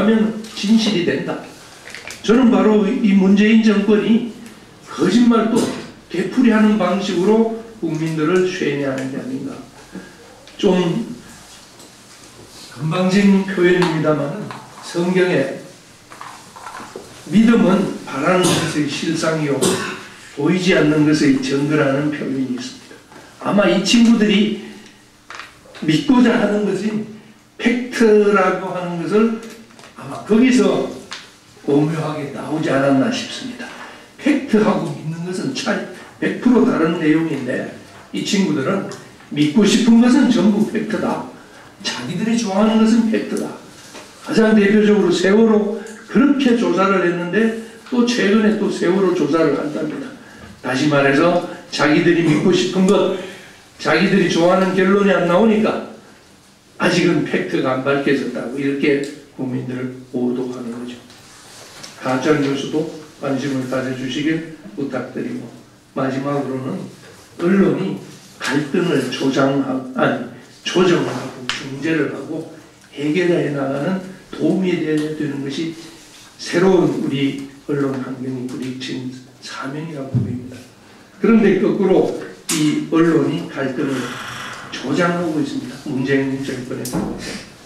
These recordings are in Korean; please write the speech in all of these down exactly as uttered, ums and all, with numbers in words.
하면 진실이 된다. 저는 바로 이 문재인 정권이 거짓말도 되풀이하는 방식으로 국민들을 쇠뇌하는 게 아닌가. 좀 건방진 표현입니다만 성경에 믿음은 바라는 것의 실상이요 보이지 않는 것의 증거라는 표현이 있습니다. 아마 이 친구들이 믿고자 하는 것이 팩트라고 하는 것을 아마 거기서 오묘하게 나오지 않았나 싶습니다. 팩트하고 믿는 것은 차이 백 퍼센트 다른 내용인데 이 친구들은 믿고 싶은 것은 전부 팩트다. 자기들이 좋아하는 것은 팩트다. 가장 대표적으로 세월호 그렇게 조사를 했는데 또 최근에 또 세월호 조사를 한답니다. 다시 말해서 자기들이 믿고 싶은 것, 자기들이 좋아하는 결론이 안 나오니까 아직은 팩트가 안 밝혀졌다고 이렇게 국민들을 오도하는 거죠. 가짜뉴스도 관심을 가져주시길 부탁드리고 마지막으로는 언론이 갈등을 조장하고, 아니, 조정하고 중재를 하고 해결해 나가는 도움이 되어야 되는 것이 새로운 우리 언론 환경이 부딪힌 사명이라고 보입니다. 그런데 거꾸로 이 언론이 갈등을 조장하고 있습니다. 문재인 정권에서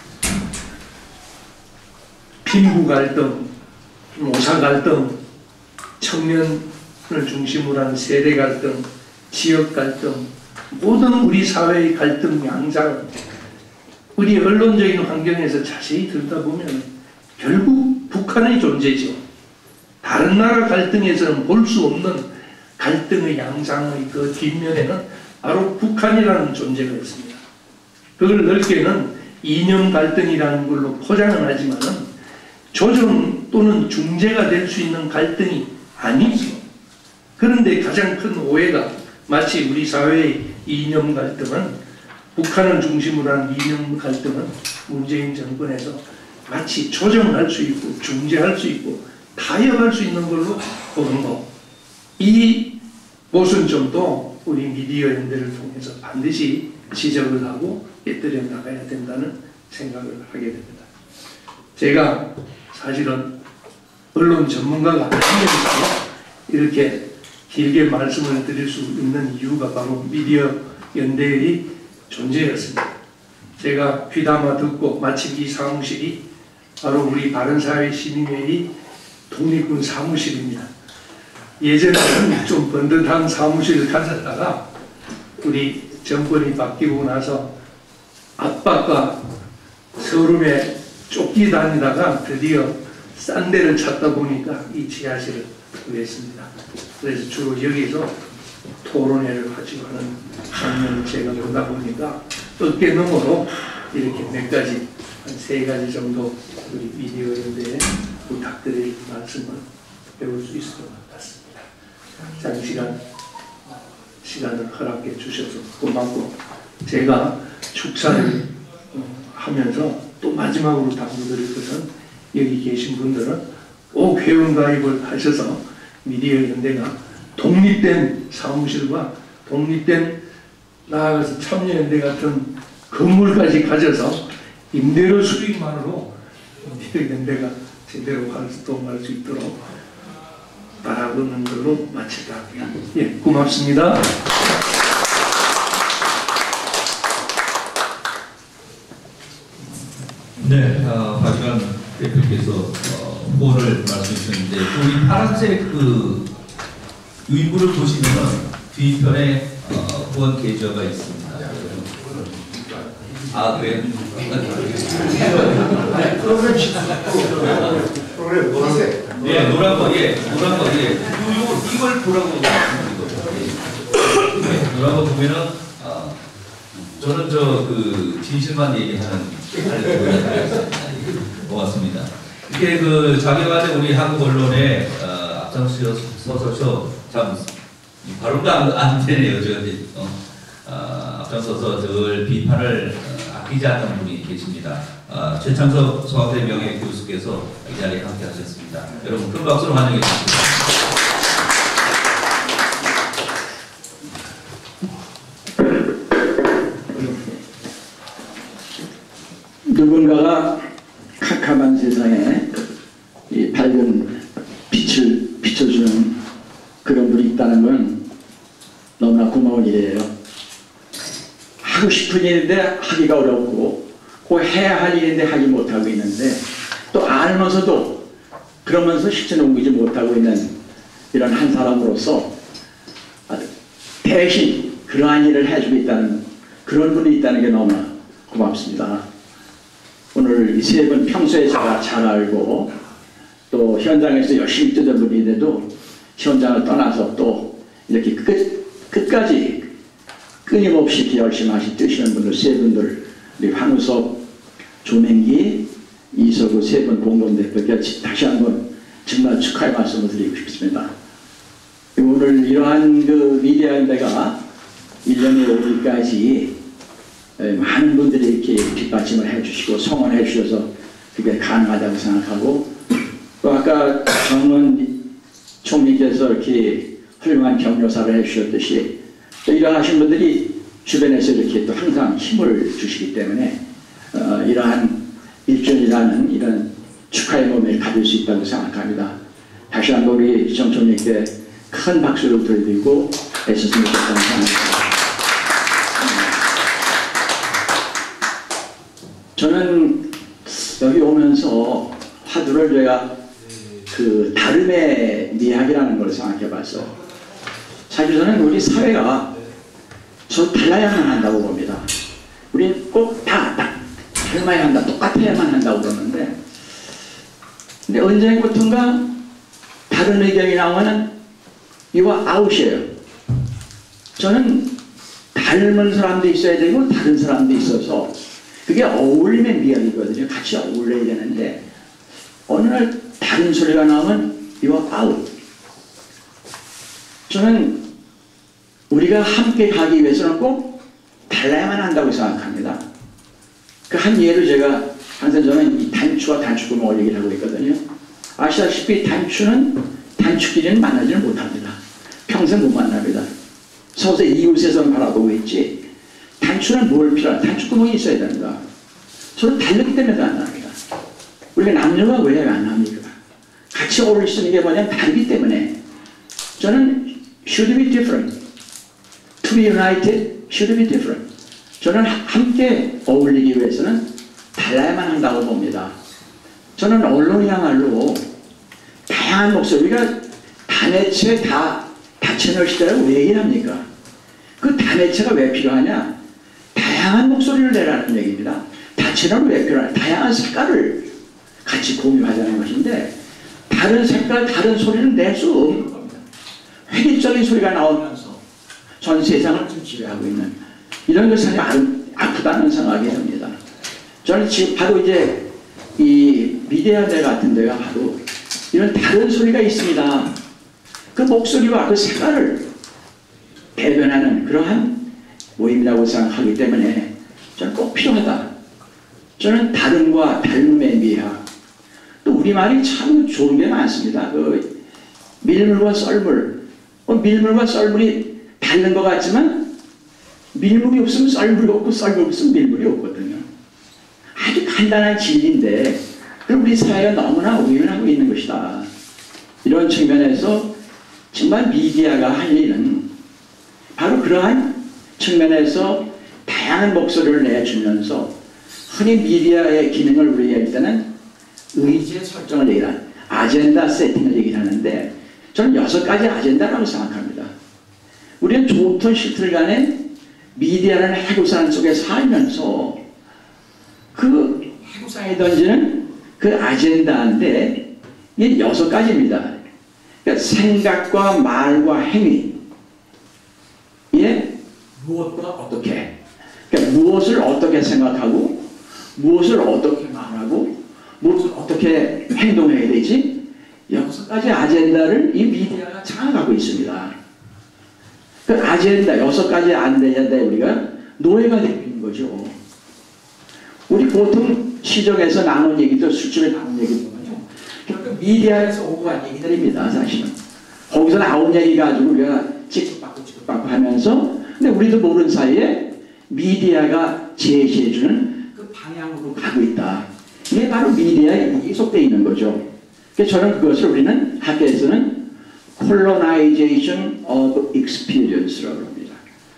빈부 갈등, 노사 갈등, 청년을 중심으로 한 세대 갈등, 지역 갈등, 모든 우리 사회의 갈등 양상, 우리 언론적인 환경에서 자세히 들여다보면 결국 북한의 존재죠. 다른 나라 갈등에서는 볼 수 없는 갈등의 양상의 그 뒷면에는 바로 북한이라는 존재가 있습니다. 그걸 넓게는 이념 갈등이라는 걸로 포장은 하지만은 조정 또는 중재가 될 수 있는 갈등이 아니죠. 그런데 가장 큰 오해가 마치 우리 사회의 이념 갈등은 북한을 중심으로 한 이념 갈등은 문재인 정권에서 마치 조정할 수 있고 중재할 수 있고 타협할 수 있는 걸로 보는 것. 이 모순점도 우리 미디어 연대를 통해서 반드시 지적을 하고 깨뜨려 나가야 된다는 생각을 하게 됩니다. 제가 사실은 언론 전문가가 아니면서 이렇게 길게 말씀을 드릴 수 있는 이유가 바로 미디어 연대의 존재였습니다. 제가 귀담아 듣고 마침 이 사무실이 바로 우리 바른사회 시민회의 독립군 사무실입니다. 예전에는 좀 번듯한 사무실을 가졌다가 우리 정권이 바뀌고 나서 압박과 서름에 쫓기 다니다가 드디어 싼 데를 찾다 보니까 이 지하실을 구했습니다. 그래서 주로 여기서 토론회를 하지고 하는 장면을 제가 보다 보니까 어깨너머로 이렇게 몇 가지 한 세 가지 정도 우리 미디어 연대에 부탁드릴 말씀을 배울 수 있을 것 같습니다. 장시간 시간을 허락해 주셔서 고맙고 제가 축사를 하면서 또 마지막으로 당부드릴 것은 여기 계신 분들은 꼭 회원가입을 하셔서 미디어 연대가 독립된 사무실과 독립된 나아가서 참여연대 같은 건물까지 가져서 임대료 수익만으로 미디어 연대가 제대로 활동할 수 있도록 바라보는 걸로 마치다 할게요. 예, 고맙습니다. 네, 어, 박지원 대표께서 어, 후보를 말씀해 주셨는데 우리 파란색 그 유인부를 보시면은 뒤편에 어, 후원 계좌가 있습니다. 아 그래요? 프로그램 프로그램 노란색. 예, 노란 거, 예, 노란 거, 예. 요, 요, 이걸 보라고 말씀드리거든요. 네, 노란 거 보면은 아, 저는 저 그 진실만 얘기하는 고맙습니다. 이렇게 그 자기만의 우리 한국 언론에 어, 앞장서서 참 발음도 안, 안 되네요. 저 어, 어, 앞장서서 늘 비판을 어, 아끼지 않는 분이 계십니다. 어, 최창석 서울대 명예 교수께서 이 자리에 함께 하셨습니다. 여러분 큰 박수로 환영해 주십시오. 누군가가 캄캄한 세상에 밝은 빛을 비춰주는 그런 분이 있다는 건 너무나 고마운 일이에요. 하고 싶은 일인데 하기가 어렵고 꼭 해야 할 일인데 하지 못하고 있는데 또 알면서도 그러면서 실천에 옮기지 못하고 있는 이런 한 사람으로서 대신 그러한 일을 해주고 있다는 그런 분이 있다는 게 너무나 고맙습니다. 오늘 이 세 분 평소에 제가 잘 알고 또 현장에서 열심히 뜨던 분인데도 현장을 떠나서 또 이렇게 끝, 끝까지 끊임없이 이렇게 열심히 하시 뜨시는 분들 세 분들 우리 황우석, 조맹기, 이석우 세 분 공동대표께 다시 한번 정말 축하의 말씀을 드리고 싶습니다. 오늘 이러한 그 미디어 대가 일 년에 오기까지 많은 분들이 이렇게 뒷받침을 해주시고 성원해 주셔서 그게 가능하다고 생각하고 또 아까 정원 총리께서 이렇게 훌륭한 격려사를 해주셨듯이 또 이러하신 분들이 주변에서 이렇게 또 항상 힘을 주시기 때문에 어, 이러한 일전이라는 이런 축하의 몸을 가질 수 있다고 생각합니다. 다시 한번 우리 정 총리께 큰 박수를 드리고 애쓰셨으면 좋겠다는 생각입니다. 저는 여기 오면서 화두를 제가 그 다름의 미학이라는 걸 생각해 봤어요. 사실 저는 우리 사회가 저 달라야만 한다고 봅니다. 우리는 꼭 다 닮아야 한다, 똑같아야만 한다고 그러는데 근데 언젠부턴가 다른 의견이 나오면 이거 아웃이에요. 저는 닮은 사람도 있어야 되고 다른 사람도 있어서 그게 어울림의 미학이거든요. 같이 어울려야 되는데 어느 날 다른 소리가 나오면 이거 아웃. 저는 우리가 함께 가기 위해서는 꼭 달라야만 한다고 생각합니다. 그 한 예로 제가 항상 저는 이 단추와 단추구멍을 얘기를 하고 있거든요. 아시다시피 단추는 단추끼리는 만나지를 못합니다. 평생 못 만납니다. 서서 이웃에서는 바라보고 있지 단추는 뭘 필요한 단추구멍이 있어야 된다. 서로 다르기 때문에 만납니다. 우리가 남녀가 왜 만납니까? 같이 어울릴 수 있는 게 뭐냐면 다르기 때문에 저는 should be different. To be united should be different. 저는 함께 어울리기 위해서는 달라야만 한다고 봅니다. 저는 언론이야말로 다양한 목소리가 단해체 다 다채널 시대라고 왜 얘기를 합니까? 그 단해체가 왜 필요하냐? 다양한 목소리를 내라는 얘기입니다. 다채널은 왜 필요하냐? 다양한 색깔을 같이 공유하자는 것인데 다른 색깔, 다른 소리는 낼 수 없는 겁니다. 획일적인 소리가 나오면서 전 세상을 좀 지배하고 있는 이런 것은 아프다는 생각이 듭니다. 저는 지금 바로 이제 이 미디어대 같은 데가 바로 이런 다른 소리가 있습니다. 그 목소리와 그 색깔을 대변하는 그러한 모임이라고 생각하기 때문에 저는 꼭 필요하다. 저는 다름과 닮음의 미학. 또 우리말이 참 좋은 게 많습니다. 그 밀물과 썰물. 어, 밀물과 썰물이 다른 것 같지만 밀물이 없으면 썰물이 없고 썰물이 없으면 밀물이 없거든요. 아주 간단한 진리인데 그럼 우리 사회가 너무나 오염하고 있는 것이다. 이런 측면에서 정말 미디어가 할 일은 바로 그러한 측면에서 다양한 목소리를 내주면서 흔히 미디어의 기능을 우리가 할 때는 의제 설정을 얘기하는 아젠다 세팅을 얘기를 하는데 저는 여섯 가지 아젠다라고 생각합니다. 우리는 좋든 싫든 간에 미디어라는 해구산 속에 살면서 그 해구산에 던지는 그 아젠다인데 이게 여섯 가지입니다. 그러니까 생각과 말과 행위 예? 무엇과 어떻게 그러니까 무엇을 어떻게 생각하고 무엇을 어떻게 말하고 무엇을 어떻게 행동해야 되지 여섯 가지 아젠다를 이 미디어가 장악하고 있습니다. 그 아젠다 여섯 가지 아젠다에 우리가 노예가 되고 있는 거죠. 우리 보통 시정에서 나눈 얘기도 술집에 나눈 얘기거든요. 결국 미디어에서 오고 간 얘기들입니다. 사실은 거기서 나온 얘기 가지고 우리가 찍박받고 찍박받고 하면서 근데 우리도 모르는 사이에 미디어가 제시해주는 그 방향으로 가고 있다. 이게 바로 미디어에 속되어 있는 거죠. 그래서 저는 그것을 우리는 학계에서는 colonization of experience라고 합니다.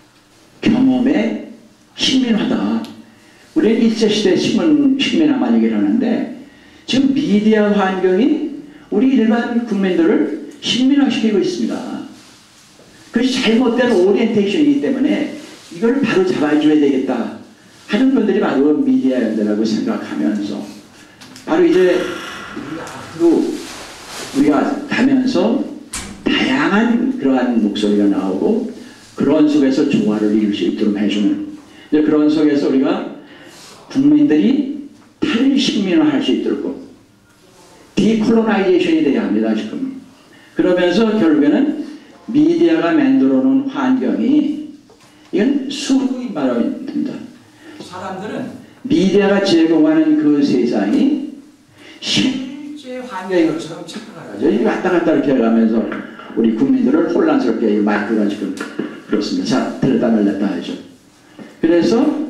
경험의 식민화다. 우리는 일제시대 식민, 식민화만 얘기를 하는데 지금 미디어 환경이 우리 일반 국민들을 식민화시키고 있습니다. 그것이 잘못된 오리엔테이션이기 때문에 이걸 바로 잡아줘야 되겠다 하는 분들이 바로 미디어 연대라고 생각하면서 바로 이제 앞으로 우리가 가면서 다양한 그러한 목소리가 나오고 그런 속에서 조화를 이룰 수 있도록 해주는 그런 속에서 우리가 국민들이 탈식민화할 수 있도록 디콜로나이제이션이 돼야 합니다. 지금. 그러면서 결국에는 미디어가 만들어 놓은 환경이 이건 수동인 말입니다. 사람들은 미디어가 제공하는 그 세상이 실제 환경인 것처럼 착각하죠. 이게 왔다 갔다 이렇게 해가면서 우리 국민들을 혼란스럽게 마이크가 지금 그렇습니다. 자, 들었다 말렸다 하죠. 그래서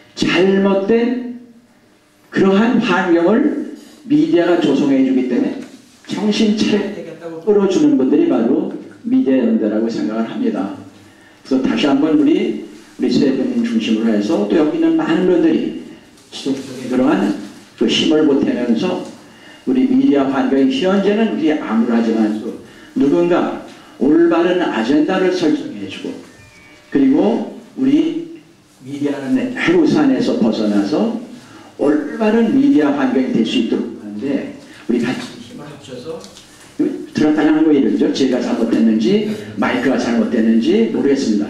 잘못된 그러한 환경을 미디어가 조성해 주기 때문에 정신 차려야 되겠다고 끌어주는 분들이 바로 미디어 연대라고 생각을 합니다. 그래서 다시 한번 우리 우리 세대민 중심으로 해서 또 여기 있는 많은 분들이 지속적인 그러한 그 힘을 보태면서 우리 미디어 환경이 현재는 우리 암울하지만 누군가 올바른 아젠다를 설정해주고 그리고 우리 미디어는 해로산에서 벗어나서 올바른 미디어 환경이 될 수 있도록 하는데 우리 같이 힘을 합쳐서 들었다 하는 거 이러죠. 제가 잘못했는지 마이크가 잘못됐는지 모르겠습니다.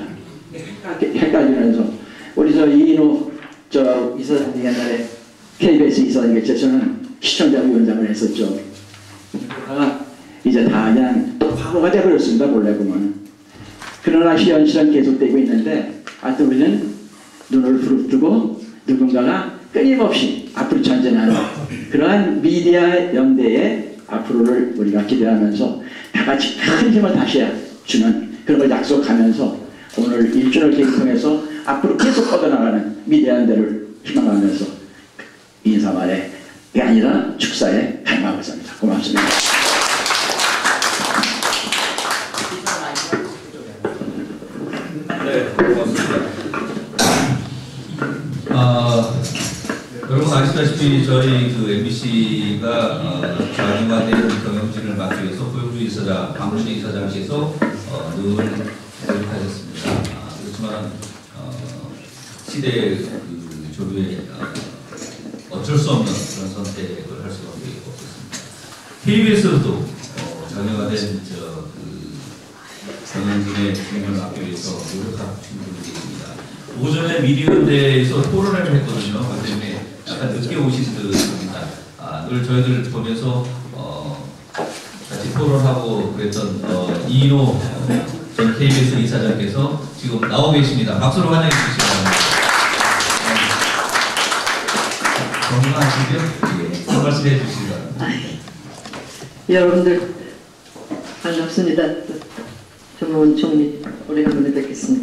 헷갈리면서 우리 저 이인호 저 이사장이 옛날에 케이비에스 이사장이겠죠. 저는 시청자위원장을 했었죠. 그러다가 이제 다 그냥 또 과거가 돼버렸습니다. 몰래 보면. 그러나 현실은 계속되고 있는데 하여튼 우리는 눈을 부릅뜨고 누군가가 끊임없이 앞으로 전진하는 그러한 미디어 연대의 앞으로를 우리가 기대하면서 다 같이 큰 힘을 다시 주는 그런 걸 약속하면서 오늘 일주를 통해서 앞으로 계속 뻗어나가는 미디어 연대를 희망하면서 인사말에 게 아니라 축사에 갈망하겠습니다. 고맙습니다. 네, 고맙습니다. 아, 여러분 아시다시피 저희 그 엠비씨가 어, 자중화된 경영진을 막기 위해서 고용주 이사장, 박문식 이사장께서 어, 늘 노력하셨습니다. 아, 그렇지만 어, 시대의 그 조류에 어, 어쩔 수 없는 그런 선택을 할 수밖에 없었습니다. 케이비에스도 어, 자중화된 저 그 경영진의 진행을 막기 위해서 노력하신 분이 계십니다. 오전에 미디어연대에서 토론회를 했거든요. 그 때문에 약간 늦게 오신 듯합니다. 아, 늘 저희들 보면서 어, 같이 토론하고 그랬던 어, 이인호 전 케이비에스 이사장께서 지금 나오고 계십니다. 박수로 환영해 주시기 바랍니다. 건강하시죠? 예, 한 말씀 해주시기 바랍니다. 여러분들 반갑습니다. 정몽원 총리 오래간만에 뵙겠습니다.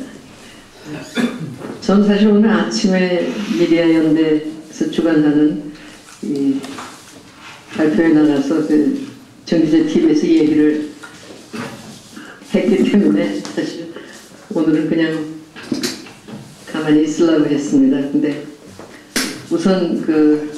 전 사실 오늘 아침에 미디어 연대에서 주관하는 이 발표에 나가서 그 정기재 티비에서 얘기를 했기 때문에 사실 오늘은 그냥 가만히 있으려고 했습니다. 근데 우선 그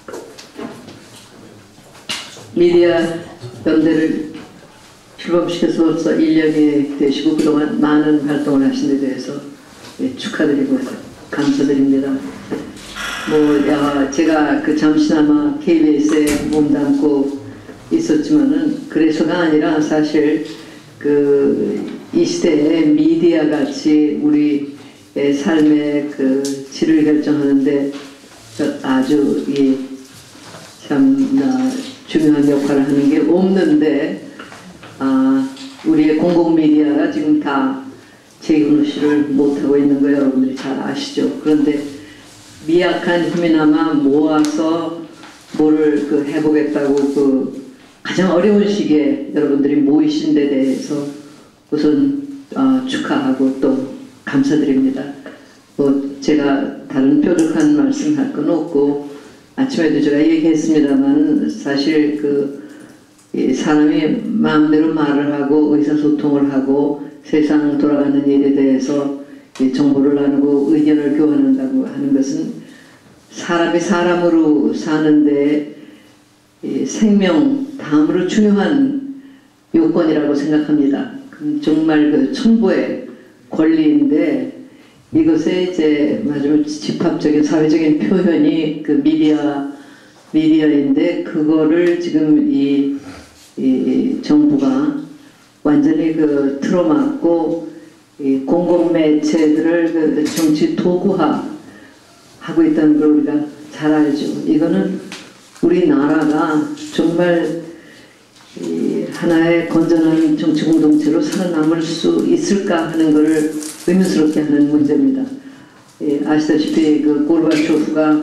미디어 연대를 출범시켜서 벌써 일 년이 되시고 그동안 많은 활동을 하신 데 대해서 예, 축하드리고 감사드립니다. 뭐 야, 제가 그 잠시나마 케이비에스에 몸담고 있었지만은 그래서가 아니라 사실 그 이 시대에 미디어 같이 우리의 삶의 그 질을 결정하는데 아주 이 참 중요한 역할을 하는 게 없는데 아, 우리의 공공 미디어가 지금 다 재근우시를 못하고 있는 거 여러분들이 잘 아시죠. 그런데 미약한 힘이나마 모아서 뭐를 그 해보겠다고 그 가장 어려운 시기에 여러분들이 모이신 데 대해서 우선 어, 축하하고 또 감사드립니다. 뭐 제가 다른 뾰족한 말씀 할 건 없고 아침에도 제가 얘기했습니다만 사실 그 이 사람이 마음대로 말을 하고 의사소통을 하고 세상 돌아가는 일에 대해서 이 정보를 나누고 의견을 교환한다고 하는 것은 사람이 사람으로 사는데 이 생명 다음으로 중요한 요건이라고 생각합니다. 정말 그 천부의 권리인데 이것에 이제 마지막 집합적인 사회적인 표현이 그 미디어 미디어인데 그거를 지금 이, 이 정부가 완전히 그 틀어막고 이 공공 매체들을 그 정치 도구화 하고 있다는 걸 우리가 잘 알죠. 이거는 우리나라가 정말 이 하나의 건전한 정치 공동체로 살아남을 수 있을까 하는 것을 의문스럽게 하는 문제입니다. 예, 아시다시피 그 고르바초프가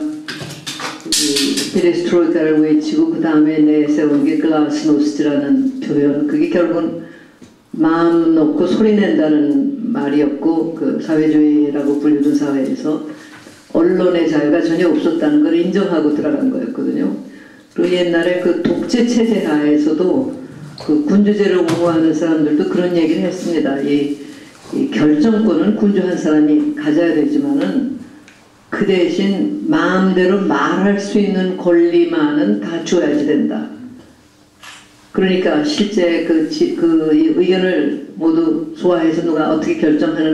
페레스트로이카를 외치고 그 다음에 내세운 게 글라스노스트라는 표현, 그게 결국은 마음 놓고 소리 낸다는 말이었고 그 사회주의라고 불리던 사회에서 언론의 자유가 전혀 없었다는 걸 인정하고 들어간 거였거든요. 그리고 옛날에 그 독재 체제 하에서도 그 군주제를 옹호하는 사람들도 그런 얘기를 했습니다. 이, 이 결정권은 군주 한 사람이 가져야 되지만은 그 대신 마음대로 말할 수 있는 권리만은 다 줘야지 된다. 그러니까 실제 그, 지, 그 의견을 모두 소화해서 누가 어떻게 결정하는